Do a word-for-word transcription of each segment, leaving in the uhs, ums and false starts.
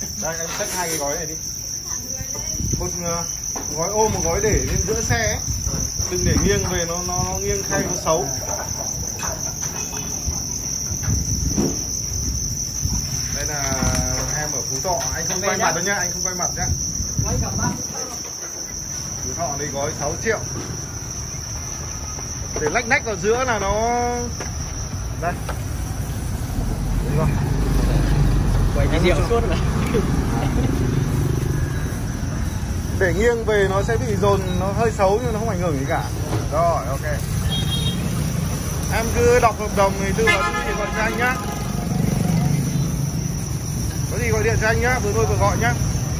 Đây em xách hai cái gói này đi. Một gói ôm, một gói để lên giữa xe ấy. Đừng để nghiêng về nó nó nghiêng khay nó xấu. Đây là em ở Phú Thọ, anh không quay mặt đâu nhá, anh không quay mặt nhá. Phú Thọ đây gói sáu triệu. Để lách nách vào giữa là nó đây. Đúng rồi. Quay cái rượu suốt mà. Để nghiêng về nó sẽ bị dồn, nó hơi xấu nhưng nó không ảnh hưởng gì cả. Rồi, ok. Em cứ đọc hợp đồng thì tư vấn thì gọi cho anh nhá. Có gì gọi điện cho anh nhá, vừa tôi vừa gọi nhá.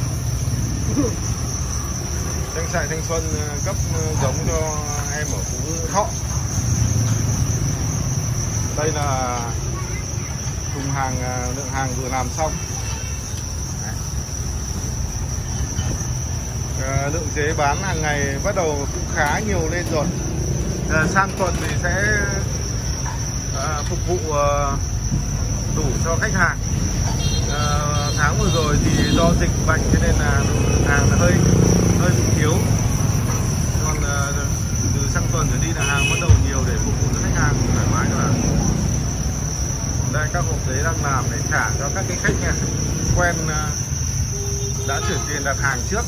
Trang trại Thanh Xuân cấp giống cho em ở Phú Thọ. Đây là thùng hàng, lượng hàng vừa làm xong. À, lượng dế bán hàng ngày bắt đầu cũng khá nhiều lên rồi. À, sang tuần thì sẽ à, phục vụ à, đủ cho khách hàng. À, tháng vừa rồi thì do dịch bệnh cho nên là hàng là hơi hơi bị thiếu. Còn à, từ sang tuần trở đi là hàng bắt đầu nhiều để phục vụ cho khách hàng thoải mái các bạn. Đây các hộp giấy đang làm để trả cho các cái khách nha, quen à, đã chuyển tiền đặt hàng trước.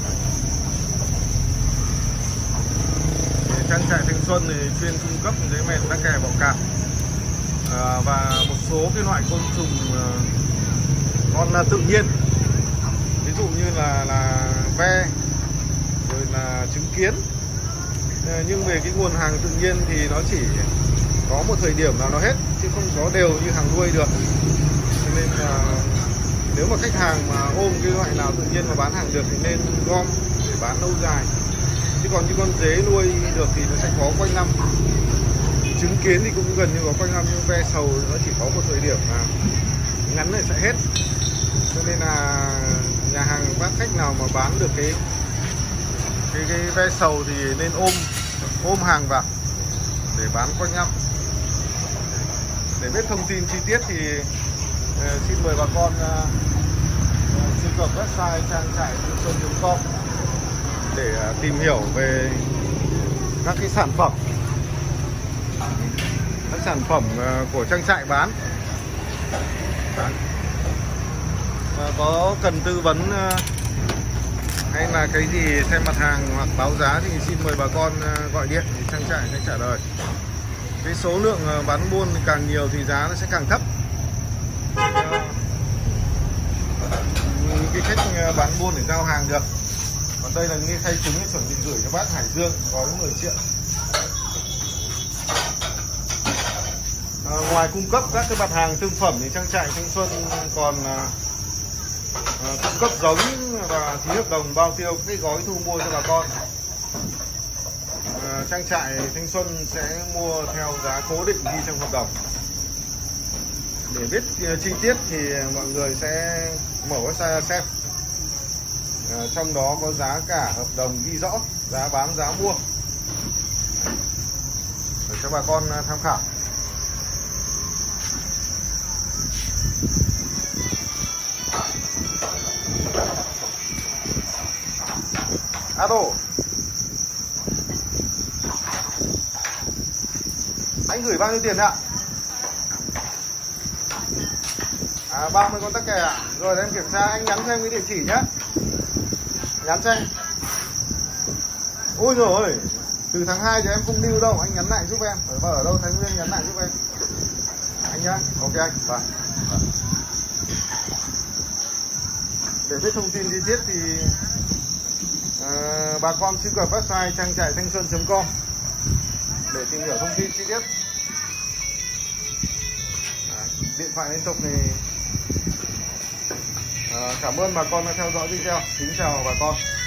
Trang trại Thanh Xuân thì chuyên cung cấp giấy mèn, tắc kè, bọ cạp à, và một số cái loại côn trùng à, con là tự nhiên, ví dụ như là là ve rồi là trứng kiến. À, nhưng về cái nguồn hàng tự nhiên thì nó chỉ có một thời điểm nào nó hết chứ không có đều như hàng nuôi được. Cho nên là nếu mà khách hàng mà ôm cái loại nào tự nhiên mà bán hàng được thì nên gom để bán lâu dài. Chứ còn như con dế nuôi được thì nó sẽ có quanh năm. Trứng kiến thì cũng gần như có quanh năm, nhưng ve sầu nó chỉ có một thời điểm là ngắn này sẽ hết. Cho nên là nhà hàng bác khách nào mà bán được cái cái, cái ve sầu thì nên ôm ôm hàng vào để bán quanh năm. Để biết thông tin chi tiết thì uh, xin mời bà con uh, truy cập website trang trại thanh xuân chấm com để tìm hiểu về các cái sản phẩm các sản phẩm của trang trại bán. Đấy. Có cần tư vấn hay là cái gì xem mặt hàng hoặc báo giá thì xin mời bà con gọi điện thì trang trại sẽ trả lời. Cái số lượng bán buôn càng nhiều thì giá nó sẽ càng thấp. Cái khách bán buôn để giao hàng được. Còn đây là nghe khay trứng chuẩn bị gửi cho bác Hải Dương, gói mười triệu. À, ngoài cung cấp các cái mặt hàng thương phẩm thì trang trại Thanh Xuân còn à, à, cung cấp giống và ký hợp đồng bao tiêu cái gói thu mua cho bà con. À, trang trại Thanh Xuân sẽ mua theo giá cố định ghi trong hợp đồng. Để biết uh, chi tiết thì mọi người sẽ mở website xem. À, trong đó có giá cả hợp đồng ghi rõ, giá bán, giá mua để cho bà con tham khảo. Alo, anh gửi bao nhiêu tiền ạ? À, ba mươi con tắc kè ạ. Rồi em kiểm tra, anh nhắn cho em cái địa chỉ nhé. Nhắn cho anh. Ôi rồi, từ tháng hai thì em không lưu đâu, anh nhắn lại giúp em. Ở vợ ở đâu Thái Nguyên nhắn lại giúp em. Anh nhá, ok anh. Vâng. Để biết thông tin chi tiết thì uh, bà con truy cập website trang trại thanh xuân chấm com để tìm hiểu thông tin chi tiết. Đấy, điện thoại liên tục thì uh, cảm ơn bà con đã theo dõi video. Kính chào bà con.